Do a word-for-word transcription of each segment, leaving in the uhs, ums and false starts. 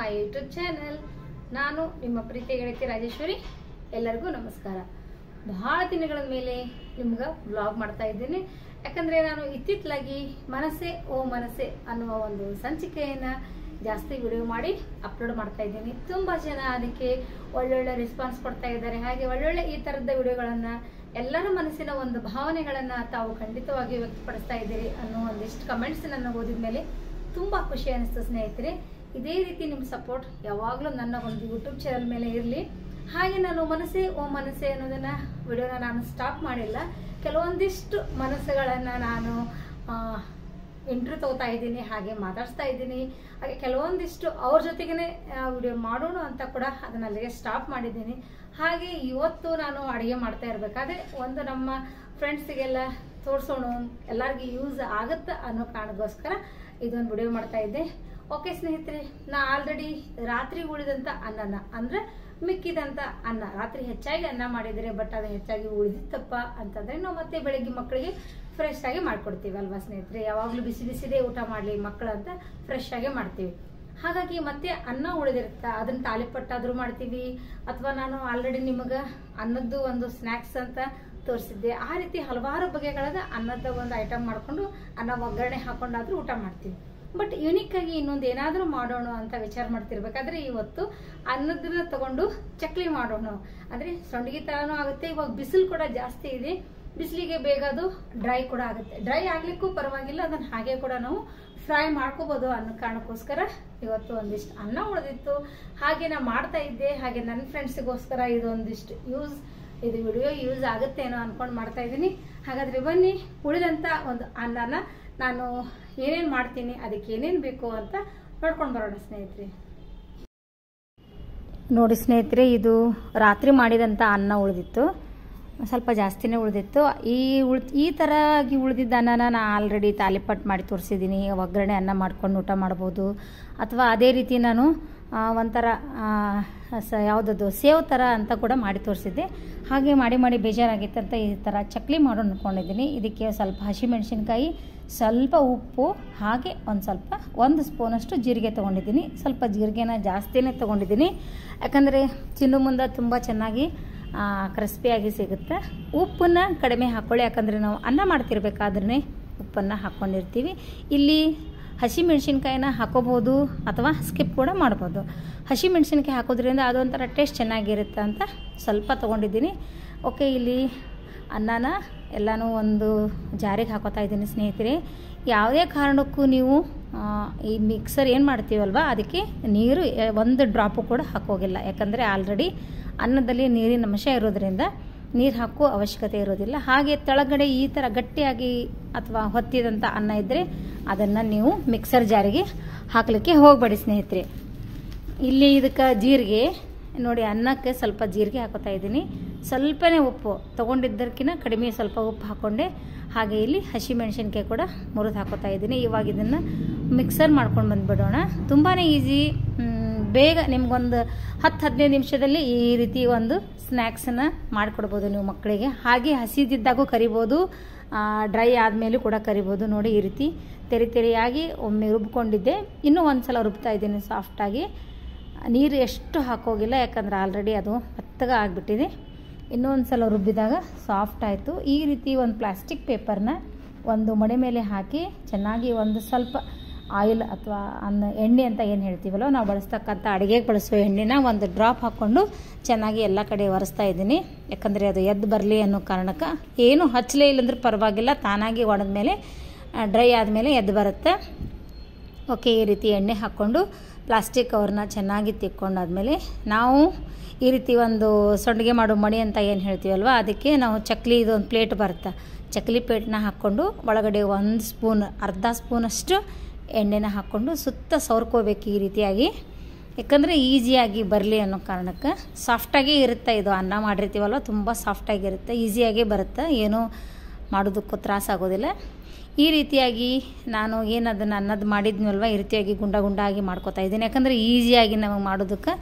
My YouTube channel. ನಾನು ನಿಮ್ಮ ಪ್ರೀತಿಯ ಗೆಳತಿ ರಾಜೇಶ್ವರಿ. ಎಲ್ಲರಿಗೂ ನಮಸ್ಕಾರ. ಬಹಳ ದಿನಗಳ ಮೇಲೆ ನಿಮ್ಗೆ ವ್ಲಾಗ್ ಮಾಡ್ತಾ ಇದ್ದೀನಿ. ಯಾಕಂದ್ರೆ ನಾನು ಇತ್ತಿತ್ತಲಾಗಿ ಮನಸ್ಸೆ ಓ ಮನಸ್ಸೆ ಅನ್ನುವ ಒಂದು ಸಂಚಿಕೆಯನ್ನ ಜಾಸ್ತಿ ವಿಡಿಯೋ ಮಾಡಿ ಅಪ್ಲೋಡ್ ಮಾಡ್ತಾ ಇದ್ದೀನಿ. ತುಂಬಾ ಜನ ಅದಕ್ಕೆ ಒಳ್ಳೊಳ್ಳೆ ರೆಸ್ಪಾನ್ಸ್ ಕೊಡ್ತಾ ಇದ್ದಾರೆ. ಹಾಗೆ ಒಳ್ಳೊಳ್ಳೆ ಈ ತರದ ವಿಡಿಯೋಗಳನ್ನ ಎಲ್ಲರ ಮನಸ್ಸಿನ ಒಂದು ಭಾವನೆಗಳನ್ನ ತಾವು ಖಂಡಿತವಾಗಿ ವ್ಯಕ್ತಪಡಿಸ್ತಾ ಇದ್ದೀರಿ ಅನ್ನೋ ಒಂದಿಷ್ಟು ಕಮೆಂಟ್ಸ್ ನನ್ನ ಓದಿದ ಮೇಲೆ ತುಂಬಾ ಖುಷಿ ಅನಿಸ್ತು ಸ್ನೇಹಿತರೆ. ಇದೇ ರೀತಿ ನಿಮ್ಮ ಸಪೋರ್ಟ್ ಯಾವಾಗಲೂ ನನ್ನ ಒಂದು ಯೂಟ್ಯೂಬ್ ಚಾನಲ್ ಮೇಲೆ ಇರಲಿ. ಹಾಗೆ ನಾನು ಮನಸ್ಸೇ ಓ ಮನಸ್ಸೇ ಅನ್ನೋದನ್ನ ವಿಡಿಯೋನ ನಾನು ಸ್ಟಾಪ್ ಮಾಡಿಲ್ಲ. ಕೆಲವೊಂದಿಷ್ಟು ಮನಸ್ಸುಗಳನ್ನ ನಾನು ಇಂಟರ್ವ್ಯೂ ತಗೋತಾ ಇದ್ದೀನಿ, ಹಾಗೆ ಮಾತಾಡ್ಸ್ತಾ ಇದ್ದೀನಿ. ಹಾಗೆ ಕೆಲವೊಂದಿಷ್ಟು ಅವ್ರ ಜೊತೆಗೇನೆ ವಿಡಿಯೋ ಮಾಡೋಣ ಅಂತ ಕೂಡ ಅದನ್ನ ಅಲ್ಲಿಗೆ ಸ್ಟಾಪ್ ಮಾಡಿದ್ದೀನಿ. ಹಾಗೆ ಇವತ್ತು ನಾನು ಅಡುಗೆ ಮಾಡ್ತಾ ಇರಬೇಕಾದ್ರೆ ಒಂದು ನಮ್ಮ ಫ್ರೆಂಡ್ಸಿಗೆಲ್ಲ ತೋರಿಸೋಣ, ಎಲ್ಲರಿಗೂ ಯೂಸ್ ಆಗುತ್ತೆ ಅನ್ನೋ ಕಾರಣಕ್ಕೋಸ್ಕರ ಇದೊಂದು ವಿಡಿಯೋ ಮಾಡ್ತಾ ಇದ್ದೆ. ಓಕೆ ಸ್ನೇಹಿತರೆ, ನಾ ಆಲ್ರೆಡಿ ರಾತ್ರಿ ಉಳಿದಂತ ಅನ್ನನ ಅಂದ್ರೆ ಮಿಕ್ಕಿದಂತ ಅನ್ನ, ರಾತ್ರಿ ಹೆಚ್ಚಾಗಿ ಅನ್ನ ಮಾಡಿದರೆ ಬಟ್ ಅದು ಹೆಚ್ಚಾಗಿ ಉಳಿದಿತ್ತಪ್ಪ ಅಂತಂದ್ರೆ ನಾವು ಮತ್ತೆ ಬೆಳಿಗ್ಗೆ ಮಕ್ಕಳಿಗೆ ಫ್ರೆಶ್ ಆಗಿ ಮಾಡ್ಕೊಡ್ತೀವಿ ಅಲ್ವಾ ಸ್ನೇಹಿತರೆ. ಯಾವಾಗ್ಲೂ ಬಿಸಿ ಬಿಸಿದೇ ಊಟ ಮಾಡ್ಲಿ ಮಕ್ಕಳು ಅಂತ ಫ್ರೆಶ್ ಆಗಿ ಮಾಡ್ತೀವಿ. ಹಾಗಾಗಿ ಮತ್ತೆ ಅನ್ನ ಉಳಿದಿರುತ್ತ ಅದನ್ನ ತಾಲಿಪಟ್ಟಾದ್ರೂ ಮಾಡ್ತೀವಿ, ಅಥವಾ ನಾನು ಆಲ್ರೆಡಿ ನಿಮಗ ಅನ್ನದ್ದು ಒಂದು ಸ್ನಾಕ್ಸ್ ಅಂತ ತೋರಿಸಿದ್ದೆ. ಆ ರೀತಿ ಹಲವಾರು ಬಗೆಗಳದ ಅನ್ನದ ಒಂದು ಐಟಮ್ ಮಾಡ್ಕೊಂಡು ಅನ್ನ ಒಗ್ಗರಣೆ ಹಾಕೊಂಡಾದ್ರೂ ಊಟ ಮಾಡ್ತೀವಿ. ಬಟ್ ಯುನಿಕ್ ಆಗಿ ಇನ್ನೊಂದು ಏನಾದ್ರೂ ಮಾಡೋಣ ಅಂತ ವಿಚಾರ ಮಾಡ್ತಿರ್ಬೇಕಾದ್ರೆ ಇವತ್ತು ಅನ್ನದನ್ನ ತಗೊಂಡು ಚಕ್ಲಿ ಮಾಡೋಣ. ಅಂದ್ರೆ ಸಂಡಿಗೆ ತರನೂ ಆಗುತ್ತೆ. ಇವಾಗ ಬಿಸಿಲು ಕೂಡ ಜಾಸ್ತಿ ಇದೆ, ಬಿಸಿಲಿಗೆ ಬೇಗ ಅದು ಡ್ರೈ ಕೂಡ ಆಗುತ್ತೆ. ಡ್ರೈ ಆಗ್ಲಿಕ್ಕೂ ಪರವಾಗಿಲ್ಲ, ಅದನ್ನ ಹಾಗೆ ಕೂಡ ನಾವು ಫ್ರೈ ಮಾಡ್ಕೋಬಹುದು ಅನ್ನೋ ಕಾರಣಕ್ಕೋಸ್ಕರ ಇವತ್ತು ಒಂದಿಷ್ಟು ಅನ್ನ ಉಳಿದಿತ್ತು, ಹಾಗೆ ನಾ ಮಾಡ್ತಾ ಇದ್ದೆ. ಹಾಗೆ ನನ್ನ ಫ್ರೆಂಡ್ಸಿಗೋಸ್ಕರ ಇದೊಂದಿಷ್ಟು ಯೂಸ್ ಇದು ವಿಡಿಯೋ ಯೂಸ್ ಆಗುತ್ತೇನೋ ಅನ್ಕೊಂಡು ಮಾಡ್ತಾ ಇದ್ದೀನಿ. ಹಾಗಾದ್ರೆ ಬನ್ನಿ, ಉಳಿದಂತ ಒಂದು ಅನ್ನನ ನಾನು ಏನೇನ್ ಮಾಡ್ತೀನಿ, ಅದಕ್ಕೆ ಏನೇನ್ ಬೇಕು ಅಂತ ನೋಡ್ಕೊಂಡು ಬರೋಣ ಸ್ನೇಹಿತರೆ. ನೋಡಿ ಸ್ನೇಹಿತರೆ, ಇದು ರಾತ್ರಿ ಮಾಡಿದಂತ ಅನ್ನ ಉಳಿದಿತ್ತು, ಸ್ವಲ್ಪ ಜಾಸ್ತಿನೇ ಉಳಿದಿತ್ತು. ಈ ಉಳ್ ಈ ಥರಾಗಿ ಉಳಿದಿದ್ದ ಅನ್ನನ ನಾನು ಆಲ್ರೆಡಿ ತಾಲಿಪಟ್ಟು ಮಾಡಿ ತೋರಿಸಿದ್ದೀನಿ. ಒಗ್ಗರಣೆ ಅನ್ನ ಮಾಡ್ಕೊಂಡು ಊಟ ಮಾಡ್ಬೋದು, ಅಥವಾ ಅದೇ ರೀತಿ ನಾನು ಒಂಥರ ಸ ಯಾವುದದು ಸೇವ್ ಥರ ಅಂತ ಕೂಡ ಮಾಡಿ ತೋರಿಸಿದ್ದೆ. ಹಾಗೆ ಮಾಡಿ ಮಾಡಿ ಬೇಜಾರಾಗಿತ್ತಂತ ಈ ಥರ ಚಕ್ಲಿ ಮಾಡೋಣ ಅಂದ್ಕೊಂಡಿದ್ದೀನಿ. ಇದಕ್ಕೆ ಸ್ವಲ್ಪ ಹಸಿಮೆಣಸಿನ್ಕಾಯಿ, ಸ್ವಲ್ಪ ಉಪ್ಪು, ಹಾಗೆ ಒಂದು ಸ್ವಲ್ಪ ಒಂದು ಸ್ಪೂನಷ್ಟು ಜೀರಿಗೆ ತೊಗೊಂಡಿದ್ದೀನಿ. ಸ್ವಲ್ಪ ಜೀರಿಗೆನ ಜಾಸ್ತಿನೇ ತೊಗೊಂಡಿದ್ದೀನಿ, ಯಾಕಂದರೆ ತಿನ್ನು ಮುಂದೆ ತುಂಬ ಚೆನ್ನಾಗಿ ಕ್ರಿಸ್ಪಿಯಾಗಿ ಸಿಗುತ್ತೆ. ಉಪ್ಪನ್ನ ಕಡಿಮೆ ಹಾಕ್ಕೊಳ್ಳಿ, ಯಾಕಂದರೆ ನಾವು ಅನ್ನ ಮಾಡ್ತಿರ್ಬೇಕಾದ್ರೆ ಉಪ್ಪನ್ನು ಹಾಕ್ಕೊಂಡಿರ್ತೀವಿ. ಇಲ್ಲಿ ಹಸಿಮೆಣ್ಸಿನ್ಕಾಯಿನ ಹಾಕೋಬೋದು ಅಥವಾ ಸ್ಕಿಪ್ ಕೂಡ ಮಾಡ್ಬೋದು. ಹಸಿಮೆಣ್ಸಿನ್ಕಾಯಿ ಹಾಕೋದ್ರಿಂದ ಅದೊಂಥರ ಟೇಸ್ಟ್ ಚೆನ್ನಾಗಿರುತ್ತೆ ಅಂತ ಸ್ವಲ್ಪ ತೊಗೊಂಡಿದ್ದೀನಿ. ಓಕೆ, ಇಲ್ಲಿ ಅನ್ನನ ಎಲ್ಲನೂ ಒಂದು ಜಾರಿಗೆ ಹಾಕೋತಾ ಇದ್ದೀನಿ ಸ್ನೇಹಿತರೆ. ಯಾವುದೇ ಕಾರಣಕ್ಕೂ ನೀವು ಈ ಮಿಕ್ಸರ್ ಏನು ಮಾಡ್ತೀವಲ್ವ ಅದಕ್ಕೆ ನೀರು ಒಂದು ಡ್ರಾಪು ಕೂಡ ಹಾಕೋಗಿಲ್ಲ, ಯಾಕಂದರೆ ಆಲ್ರೆಡಿ ಅನ್ನದಲ್ಲಿ ನೀರಿನ ಅಂಶ ಇರೋದ್ರಿಂದ ನೀರು ಹಾಕೋ ಅವಶ್ಯಕತೆ ಇರೋದಿಲ್ಲ. ಹಾಗೆ ತೆಳಗಡೆ ಈ ಥರ ಗಟ್ಟಿಯಾಗಿ ಅಥವಾ ಹೊತ್ತಿದಂಥ ಅನ್ನ ಇದ್ದರೆ ಅದನ್ನು ನೀವು ಮಿಕ್ಸರ್ ಜಾರಿಗೆ ಹಾಕಲಿಕ್ಕೆ ಹೋಗಬೇಡಿ ಸ್ನೇಹಿತರೆ. ಇಲ್ಲಿ ಇದಕ್ಕೆ ಜೀರಿಗೆ ನೋಡಿ, ಅನ್ನಕ್ಕೆ ಸ್ವಲ್ಪ ಜೀರಿಗೆ ಹಾಕೋತಾ ಇದ್ದೀನಿ. ಸ್ವಲ್ಪನೇ ಉಪ್ಪು ತೊಗೊಂಡಿದ್ದಕ್ಕಿಂತ ಕಡಿಮೆ ಸ್ವಲ್ಪ ಉಪ್ಪು ಹಾಕ್ಕೊಂಡೆ. ಹಾಗೆ ಇಲ್ಲಿ ಹಸಿಮೆಣಸಿನ್ಕಾಯಿ ಕೂಡ ಮುರಿದು ಹಾಕೋತಾ ಇದ್ದೀನಿ. ಇವಾಗ ಇದನ್ನು ಮಿಕ್ಸರ್ ಮಾಡ್ಕೊಂಡು ಬಂದುಬಿಡೋಣ. ತುಂಬಾ ಈಸಿ, ಬೇಗ ನಿಮ್ಗೊಂದು ಹತ್ತು ಹದಿನೈದು ನಿಮಿಷದಲ್ಲಿ ಈ ರೀತಿ ಒಂದು ಸ್ನ್ಯಾಕ್ಸನ್ನು ಮಾಡಿಕೊಡ್ಬೋದು ನೀವು ಮಕ್ಕಳಿಗೆ. ಹಾಗೆ ಹಸಿದಿದ್ದಾಗೂ ಕರಿಬೋದು, ಡ್ರೈ ಆದಮೇಲೂ ಕೂಡ ಕರಿಬೋದು. ನೋಡಿ, ಈ ರೀತಿ ತೆರಿ ತೆರಿಯಾಗಿ ಒಮ್ಮೆ ರುಬ್ಕೊಂಡಿದ್ದೆ. ಇನ್ನೂ ಒಂದು ಸಲ ರುಬ್ತಾ ಇದ್ದೀನಿ ಸಾಫ್ಟಾಗಿ. ನೀರು ಎಷ್ಟು ಹಾಕೋಗಿಲ್ಲ, ಯಾಕಂದರೆ ಆಲ್ರೆಡಿ ಅದು ಮೆತ್ತಗೆ ಆಗಿಬಿಟ್ಟಿದೆ. ಇನ್ನೊಂದು ಸಲ ರುಬ್ಬಿದಾಗ ಸಾಫ್ಟ್ ಆಯಿತು. ಈ ರೀತಿ ಒಂದು ಪ್ಲಾಸ್ಟಿಕ್ ಪೇಪರ್ನ ಒಂದು ಮಣೆ ಮೇಲೆ ಹಾಕಿ ಚೆನ್ನಾಗಿ ಒಂದು ಸ್ವಲ್ಪ ಆಯಿಲ್ ಅಥವಾ ಅನ್ನ ಎಣ್ಣೆ ಅಂತ ಏನು ಹೇಳ್ತೀವಲ್ಲ ನಾವು ಬಳಸ್ತಕ್ಕಂಥ ಅಡುಗೆಗೆ ಬಳಸೋ ಎಣ್ಣೆನ ಒಂದು ಡ್ರಾಪ್ ಹಾಕ್ಕೊಂಡು ಚೆನ್ನಾಗಿ ಎಲ್ಲ ಕಡೆ ಒರೆಸ್ತಾ ಇದ್ದೀನಿ. ಯಾಕಂದರೆ ಅದು ಎದ್ದು ಬರಲಿ ಅನ್ನೋ ಕಾರಣಕ್ಕೆ. ಏನು ಹಚ್ಚಲೇ ಇಲ್ಲಂದ್ರೆ ಪರವಾಗಿಲ್ಲ, ತಾನಾಗಿ ಒಣದ ಮೇಲೆ ಡ್ರೈ ಆದಮೇಲೆ ಎದ್ದು ಬರುತ್ತೆ. ಓಕೆ, ಈ ರೀತಿ ಎಣ್ಣೆ ಹಾಕ್ಕೊಂಡು ಪ್ಲಾಸ್ಟಿಕ್ ಕವರ್ನ ಚೆನ್ನಾಗಿ ತಿಕ್ಕೊಂಡಾದ್ಮೇಲೆ ನಾವು ಈ ರೀತಿ ಒಂದು ಸಂಡಿಗೆ ಮಾಡೋ ಮಣಿ ಅಂತ ಏನು ಹೇಳ್ತೀವಲ್ವ ಅದಕ್ಕೆ ನಾವು ಚಕ್ಲಿ ಇದು ಒಂದು ಪ್ಲೇಟ್ ಬರುತ್ತೆ, ಚಕ್ಲಿ ಪ್ಲೇಟ್ನ ಹಾಕ್ಕೊಂಡು ಒಳಗಡೆ ಒಂದು ಸ್ಪೂನ್ ಅರ್ಧ ಸ್ಪೂನಷ್ಟು ಎಣ್ಣೆನ ಹಾಕ್ಕೊಂಡು ಸುತ್ತ ಸವರ್ಕೋಬೇಕು ಈ ರೀತಿಯಾಗಿ. ಯಾಕಂದರೆ ಈಸಿಯಾಗಿ ಬರಲಿ ಅನ್ನೋ ಕಾರಣಕ್ಕೆ. ಸಾಫ್ಟಾಗಿ ಇರುತ್ತೆ ಇದು, ಅನ್ನ ಮಾಡಿರ್ತೀವಲ್ವ ತುಂಬ ಸಾಫ್ಟಾಗಿರುತ್ತೆ, ಈಸಿಯಾಗಿ ಬರುತ್ತೆ, ಏನೂ ಮಾಡೋದಕ್ಕೂ ತ್ರಾಸಾಗೋದಿಲ್ಲ. ಈ ರೀತಿಯಾಗಿ ನಾನು ಏನು ಅದನ್ನು ಅನ್ನದ್ದು ಮಾಡಿದ್ನಲ್ವ ಈ ರೀತಿಯಾಗಿ ಗುಂಡ ಗುಂಡಾಗಿ ಮಾಡ್ಕೋತಾ ಇದ್ದೀನಿ. ಯಾಕಂದರೆ ಈಸಿಯಾಗಿ ನಮಗೆ ಮಾಡೋದಕ್ಕೆ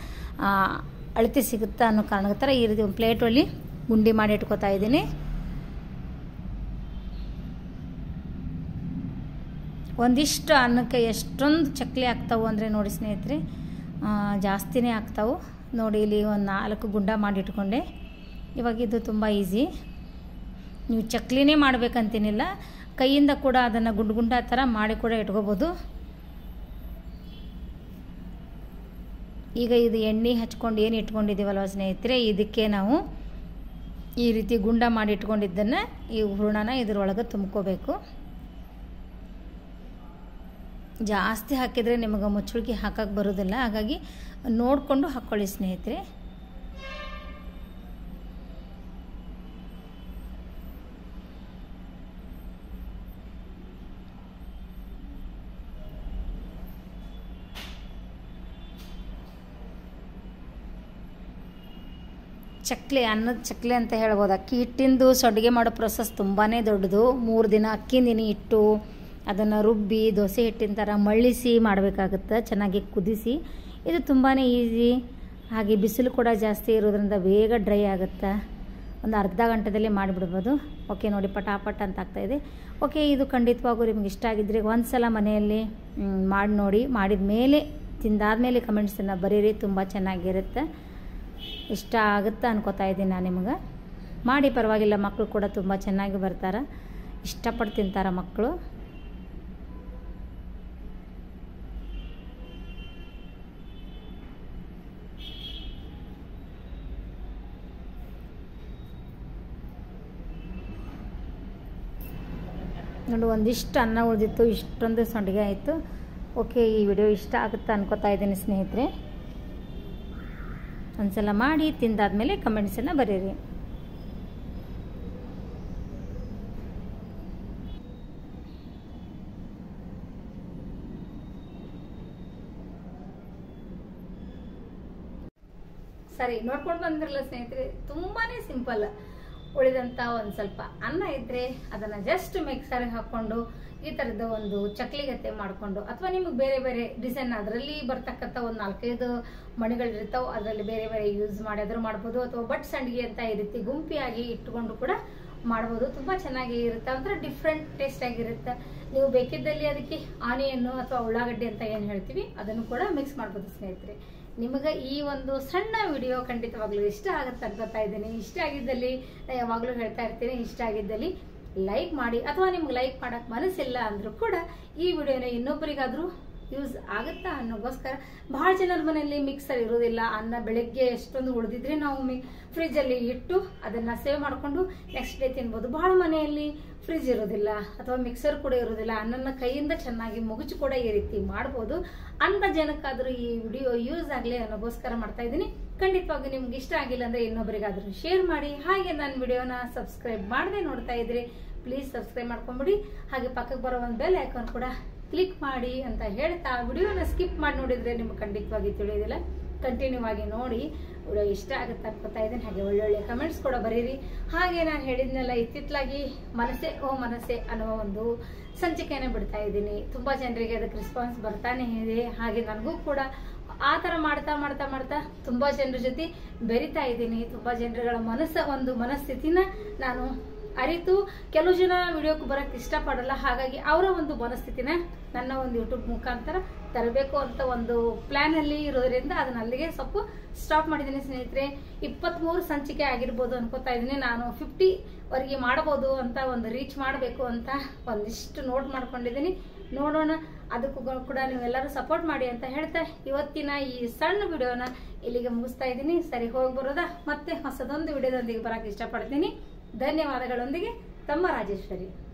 ಅಳತೆ ಸಿಗುತ್ತೆ ಅನ್ನೋ ಕಾರಣಕ್ಕೆ ಈ ರೀತಿ ಒಂದು ಪ್ಲೇಟಲ್ಲಿ ಗುಂಡಿ ಮಾಡಿ ಇಟ್ಕೋತಾ ಇದ್ದೀನಿ. ಒಂದಿಷ್ಟು ಅನ್ನಕ್ಕೆ ಎಷ್ಟೊಂದು ಚಕ್ಲಿ ಆಗ್ತಾವೆ ಅಂದರೆ ನೋಡಿ ಸ್ನೇಹಿತರೆ, ಜಾಸ್ತಿನೇ ಆಗ್ತಾವೆ ನೋಡಿ. ಇಲ್ಲಿ ಒಂದು ನಾಲ್ಕು ಗುಂಡ ಮಾಡಿಟ್ಕೊಂಡೆ. ಇವಾಗ ಇದು ತುಂಬ ಈಸಿ. ನೀವು ಚಕ್ಲಿನೇ ಮಾಡಬೇಕಂತೇನಿಲ್ಲ, ಕೈಯಿಂದ ಕೂಡ ಅದನ್ನು ಗುಂಡು ಗುಂಡ ಥರ ಮಾಡಿ ಕೂಡ ಇಟ್ಕೋಬೋದು. ಈಗ ಇದು ಎಣ್ಣೆ ಹಚ್ಕೊಂಡು ಏನು ಇಟ್ಕೊಂಡಿದ್ದೀವಲ್ವ ಸ್ನೇಹಿತರೆ, ಇದಕ್ಕೆ ನಾವು ಈ ರೀತಿ ಗುಂಡ ಮಾಡಿ ಇಟ್ಕೊಂಡಿದ್ದನ್ನು ಈ ಹೂರಣನ ಇದರೊಳಗೆ ತುಂಬ್ಕೋಬೇಕು. ಜಾಸ್ತಿ ಹಾಕಿದರೆ ನಿಮಗೆ ಮುಚ್ಚಳಿಕೆ ಹಾಕಕ್ಕೆ ಬರೋದಿಲ್ಲ, ಹಾಗಾಗಿ ನೋಡಿಕೊಂಡು ಹಾಕ್ಕೊಳ್ಳಿ ಸ್ನೇಹಿತರೆ. ಚಕ್ಲಿ, ಅನ್ನದ ಚಕ್ಲಿ ಅಂತ ಹೇಳ್ಬೋದು. ಅಕ್ಕಿ ಹಿಟ್ಟಿಂದು ಸೊಡ್ಗೆ ಮಾಡೋ ಪ್ರೊಸೆಸ್ ತುಂಬಾ ದೊಡ್ಡದು. ಮೂರು ದಿನ ಅಕ್ಕಿ ನೆನೆ ಇಟ್ಟು ಅದನ್ನು ರುಬ್ಬಿ ದೋಸೆ ಹಿಟ್ಟಿನ ಥರ ಮಳ್ಳಿಸಿ ಮಾಡಬೇಕಾಗುತ್ತೆ, ಚೆನ್ನಾಗಿ ಕುದಿಸಿ. ಇದು ತುಂಬಾ ಈಸಿ. ಹಾಗೆ ಬಿಸಿಲು ಕೂಡ ಜಾಸ್ತಿ ಇರೋದ್ರಿಂದ ಬೇಗ ಡ್ರೈ ಆಗುತ್ತೆ. ಒಂದು ಅರ್ಧ ಗಂಟೆದಲ್ಲಿ ಮಾಡಿಬಿಡ್ಬೋದು. ಓಕೆ ನೋಡಿ, ಪಟಾಪಟ್ ಅಂತ ಆಗ್ತಾಯಿದೆ. ಓಕೆ, ಇದು ಖಂಡಿತವಾಗೂ ನಿಮ್ಗೆ ಇಷ್ಟ ಆಗಿದ್ದರೆ ಒಂದು ಸಲ ಮನೆಯಲ್ಲಿ ಮಾಡಿ ನೋಡಿ. ಮಾಡಿದ ಮೇಲೆ ತಿಂದಾದ್ಮೇಲೆ ಕಮೆಂಟ್ಸನ್ನು ಬರೀರಿ, ತುಂಬ ಚೆನ್ನಾಗಿರುತ್ತೆ. ಇಷ್ಟ ಆಗುತ್ತೆ ಅನ್ಕೋತಾ ಇದ್ದೀನಿ ನಾನು ನಿಮಗೆ. ಮಾಡಿ, ಪರವಾಗಿಲ್ಲ. ಮಕ್ಕಳು ಕೂಡ ತುಂಬ ಚೆನ್ನಾಗಿ ಬರ್ತಾರೆ, ಇಷ್ಟಪಟ್ಟು ತಿಂತಾರೆ ಮಕ್ಕಳು. ನೋಡಿ, ಒಂದಿಷ್ಟು ಅನ್ನ ಉಳಿದಿತ್ತು, ಇಷ್ಟೊಂದು ಸಂಡಿಗೆ ಆಯಿತು. ಓಕೆ, ಈ ವಿಡಿಯೋ ಇಷ್ಟ ಆಗುತ್ತೆ ಅನ್ಕೋತಾ ಇದ್ದೀನಿ ಸ್ನೇಹಿತರೆ. ಒಂದ್ಸಲ ಮಾಡಿ ತಿಂದಾದ್ಮೇಲೆ ಕಮೆಂಟ್ಸನ್ನು ಬರೀರಿ. ಸರಿ, ನೋಡ್ಕೊಂಡು ಬಂದಿರಲ್ಲ ಸ್ನೇಹಿತರೆ, ತುಂಬಾನೇ ಸಿಂಪಲ್. ಉಳಿದಂಥ ಒಂದು ಸ್ವಲ್ಪ ಅನ್ನ ಇದ್ದರೆ ಅದನ್ನು ಜಸ್ಟ್ ಮಿಕ್ಸರ್ಗೆ ಹಾಕ್ಕೊಂಡು ಈ ಥರದ ಒಂದು ಚಕ್ಲಿಗತ್ತೆ ಮಾಡಿಕೊಂಡು, ಅಥವಾ ನಿಮಗೆ ಬೇರೆ ಬೇರೆ ಡಿಸೈನ್ ಅದರಲ್ಲಿ ಬರ್ತಕ್ಕಂಥ ಒಂದು ನಾಲ್ಕೈದು ಮಣಿಗಳಿರ್ತಾವೆ, ಅದರಲ್ಲಿ ಬೇರೆ ಬೇರೆ ಯೂಸ್ ಮಾಡಿದ್ರು ಮಾಡ್ಬೋದು. ಅಥವಾ ಬಟ್ ಸಂಡಿಗೆ ಅಂತ ಈ ರೀತಿ ಗುಂಪಿಯಾಗಿ ಇಟ್ಕೊಂಡು ಕೂಡ ಮಾಡ್ಬೋದು. ತುಂಬ ಚೆನ್ನಾಗಿ ಇರುತ್ತೆ, ಒಂಥರ ಡಿಫ್ರೆಂಟ್ ಟೇಸ್ಟ್ ಆಗಿರುತ್ತೆ. ನೀವು ಬೇಕಿದ್ದಲ್ಲಿ ಅದಕ್ಕೆ ಆನಿಯನ್ನು ಅಥವಾ ಉಳ್ಳಾಗಡ್ಡಿ ಅಂತ ಏನು ಹೇಳ್ತೀವಿ ಅದನ್ನು ಕೂಡ ಮಿಕ್ಸ್ ಮಾಡ್ಬೋದು ಸ್ನೇಹಿತರೆ. ನಿಮಗೆ ಈ ಒಂದು ಸಣ್ಣ ವಿಡಿಯೋ ಖಂಡಿತವಾಗ್ಲೂ ಇಷ್ಟ ಆಗುತ್ತೆ ಅನ್ಕೋತಾ ಇದ್ದೀನಿ. ಇಷ್ಟ ಆಗಿದ್ದಲ್ಲಿ ಯಾವಾಗಲೂ ಹೇಳ್ತಾ ಇರ್ತೀನಿ, ಇಷ್ಟ ಆಗಿದ್ದಲ್ಲಿ ಲೈಕ್ ಮಾಡಿ. ಅಥವಾ ನಿಮ್ಗೆ ಲೈಕ್ ಮಾಡೋಕ್ಕೆ ಮನಸ್ಸಿಲ್ಲ ಅಂದರೂ ಕೂಡ ಈ ವಿಡಿಯೋನ ಇನ್ನೊಬ್ಬರಿಗಾದರೂ ಯೂಸ್ ಆಗುತ್ತಾ ಅನ್ನೋಗೋಸ್ಕರ. ಬಹಳ ಜನರ ಮನೆಯಲ್ಲಿ ಮಿಕ್ಸರ್ ಇರೋದಿಲ್ಲ. ಅನ್ನ ಬೆಳಗ್ಗೆ ಎಷ್ಟೊಂದು ಉಳಿದಿದ್ರೆ ನಾವು ಮಿ ಫ್ರಿಜ್ಜಲ್ಲಿ ಇಟ್ಟು ಅದನ್ನು ಸೇವ್ ಮಾಡಿಕೊಂಡು ನೆಕ್ಸ್ಟ್ ಡೇ ತಿನ್ಬೋದು. ಬಹಳ ಮನೆಯಲ್ಲಿ ಫ್ರಿಜ್ ಇರೋದಿಲ್ಲ ಅಥವಾ ಮಿಕ್ಸರ್ ಕೂಡ ಇರೋದಿಲ್ಲ. ಅನ್ನನ ಕೈಯಿಂದ ಚೆನ್ನಾಗಿ ಮುಗುಚು ಕೂಡ ಈ ರೀತಿ ಮಾಡ್ಬೋದು. ಅಂಥ ಜನಕ್ಕಾದರೂ ಈ ವಿಡಿಯೋ ಯೂಸ್ ಆಗಲಿ ಅನ್ನೋಗೋಸ್ಕರ ಮಾಡ್ತಾ ಇದ್ದೀನಿ. ಖಂಡಿತವಾಗಿ ನಿಮ್ಗೆ ಇಷ್ಟ ಆಗಿಲ್ಲ ಅಂದರೆ ಇನ್ನೊಬ್ಬರಿಗಾದರೂ ಶೇರ್ ಮಾಡಿ. ಹಾಗೆ ನನ್ನ ವಿಡಿಯೋನ ಸಬ್ಸ್ಕ್ರೈಬ್ ಮಾಡದೆ ನೋಡ್ತಾ ಇದ್ರಿ ಪ್ಲೀಸ್ ಸಬ್ಸ್ಕ್ರೈಬ್ ಮಾಡ್ಕೊಂಬಿಡಿ. ಹಾಗೆ ಪಕ್ಕಕ್ಕೆ ಬರೋ ಒಂದು ಬೆಲ್ ಐಕಾನ್ ಕೂಡ ಕ್ಲಿಕ್ ಮಾಡಿ ಅಂತ ಹೇಳ್ತಾ, ವಿಡಿಯೋನ ಸ್ಕಿಪ್ ಮಾಡಿ ನೋಡಿದರೆ ನಿಮ್ಗೆ ಖಂಡಿತವಾಗಿ ತಿಳಿಯೋದಿಲ್ಲ. ಕಂಟಿನ್ಯೂ ಆಗಿ ನೋಡಿ, ವಿಡಿಯೋ ಇಷ್ಟ ಆಗುತ್ತೆ ಅನ್ಕೋತಾ ಇದ್ದೀನಿ. ಹಾಗೆ ಒಳ್ಳೊಳ್ಳೆ ಕಮೆಂಟ್ಸ್ ಕೂಡ ಬರೀರಿ. ಹಾಗೆ ನಾನು ಹೇಳಿದ್ನೆಲ್ಲ ಇತ್ತಿತ್ತಲಾಗಿ ಮನಸ್ಸೆ ಓ ಮನಸ್ಸೆ ಅನ್ನುವ ಒಂದು ಸಂಚಿಕೆಯನ್ನು ಬಿಡ್ತಾ ಇದ್ದೀನಿ. ತುಂಬ ಜನರಿಗೆ ಅದಕ್ಕೆ ರೆಸ್ಪಾನ್ಸ್ ಬರ್ತಾನೆ ಇದೆ. ಹಾಗೆ ನನಗೂ ಕೂಡ ಆ ಥರ ಮಾಡ್ತಾ ಮಾಡ್ತಾ ಮಾಡ್ತಾ ತುಂಬ ಜನರ ಜೊತೆ ಬೆರಿತಾ ಇದ್ದೀನಿ. ತುಂಬ ಜನರುಗಳ ಮನಸ್ಸ ಒಂದು ಮನಸ್ಥಿತಿನ ನಾನು ಅರಿತು, ಕೆಲವು ಜನ ವಿಡಿಯೋಕ್ಕೆ ಬರೋಕ್ಕೆ ಇಷ್ಟಪಡಲ್ಲ. ಹಾಗಾಗಿ ಅವರ ಒಂದು ಮನಸ್ಥಿತಿನ ನನ್ನ ಒಂದು ಯೂಟ್ಯೂಬ್ ಮುಖಾಂತರ ತರಬೇಕು ಅಂತ ಒಂದು ಪ್ಲ್ಯಾನಲ್ಲಿ ಇರೋದ್ರಿಂದ ಅದನ್ನ ಅಲ್ಲಿಗೆ ಸ್ವಲ್ಪ ಸ್ಟಾಪ್ ಮಾಡಿದ್ದೀನಿ ಸ್ನೇಹಿತರೆ. ಇಪ್ಪತ್ತ್ಮೂರು ಸಂಚಿಕೆ ಆಗಿರ್ಬೋದು ಅನ್ಕೋತಾ ಇದ್ದೀನಿ. ನಾನು ಫಿಫ್ಟಿ ವರೆಗೆ ಮಾಡಬಹುದು ಅಂತ, ಒಂದು ರೀಚ್ ಮಾಡಬೇಕು ಅಂತ ಒಂದಿಷ್ಟು ನೋಟ್ ಮಾಡ್ಕೊಂಡಿದ್ದೀನಿ. ನೋಡೋಣ, ಅದಕ್ಕೂ ಕೂಡ ನೀವೆಲ್ಲರೂ ಸಪೋರ್ಟ್ ಮಾಡಿ ಅಂತ ಹೇಳ್ತಾ ಇವತ್ತಿನ ಈ ಸಣ್ಣ ವಿಡಿಯೋನ ಇಲ್ಲಿಗೆ ಮುಗಿಸ್ತಾ ಇದ್ದೀನಿ. ಸರಿ, ಹೋಗಿ ಬರೋದಾ? ಮತ್ತೆ ಹೊಸದೊಂದು ವಿಡಿಯೋದೊಂದಿಗೆ ಬರೋಕ್ಕೆ ಇಷ್ಟಪಡ್ತೀನಿ. ಧನ್ಯವಾದಗಳೊಂದಿಗೆ ತಮ್ಮ ರಾಜೇಶ್ವರಿ.